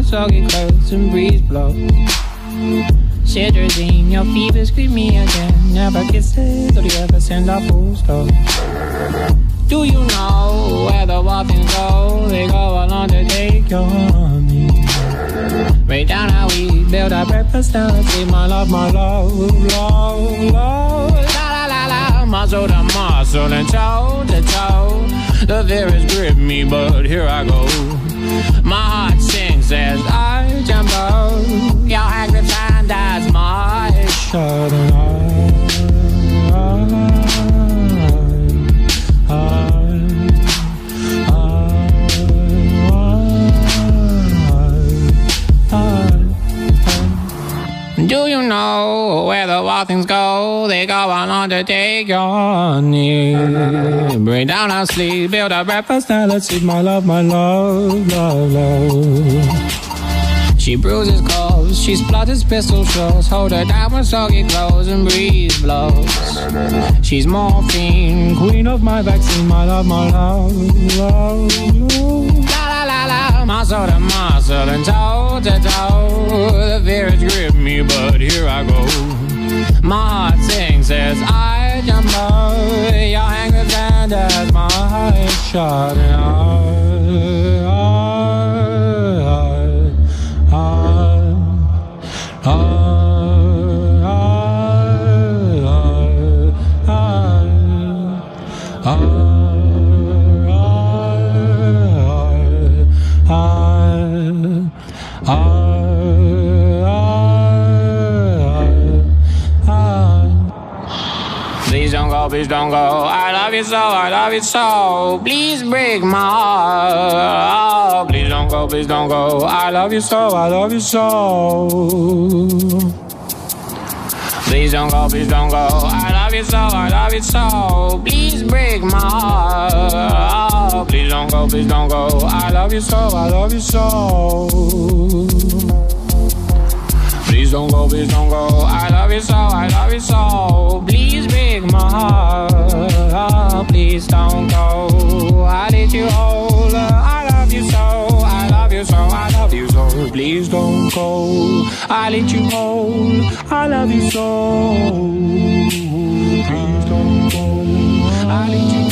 soggy clothes and breeze blows. Shivers your fever, scream me again. Never kisses, or do you ever send a postal? Do you know where the waffles go? They go along to take your honey. Right down how we build our breakfast down. Say my love, love, love. La la la la, muscle to muscle and toe to toe. The fears grip me, but here I go. My heart sings as I jump out. Your angry fan that's my shut Do you know where the wild things go? They go on to take your honey. Bring down our sleep, build our breakfast, now let's eat my love, love, love. She bruises calls, she splutters pistol shots. Hold her down with soggy clothes and breeze blows. She's morphine, queen of my vaccine, my love, love, love. La la la la, muscle to muscle and toe to toe. The fears grip me, but here I go. My heart sings as I jump out. Your angry band as my heart shut Please don't go, I love you so, I love you so. Please break my heart. Oh, please don't go, I love you so, I love you so. Please don't go, I love you so, I love you so. Please break my heart. Oh, please don't go, I love you so, I love you so. Please don't go, I love you so, I love you so. Please break my heart. Oh, please don't go. I let you hold. I love you so, I love you so, I love you so. Please don't go. I let you hold. I love you so. Please don't go. I let you